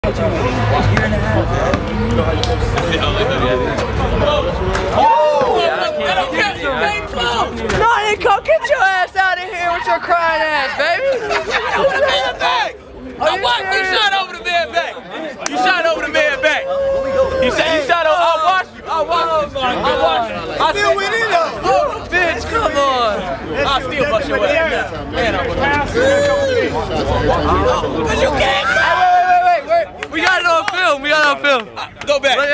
No, you come get your ass out of here with your crying ass, baby. Over the man back. You shot over the man back. You shot over the man back. You shot over. I'll watch you. I'll watch you. I'll watch you. I still win it though. Oh, bitch, come on. I'll still bust your ass. Man, I'm gonna. Cause you can't. Wait. We got it on film. We got it on film. Go back.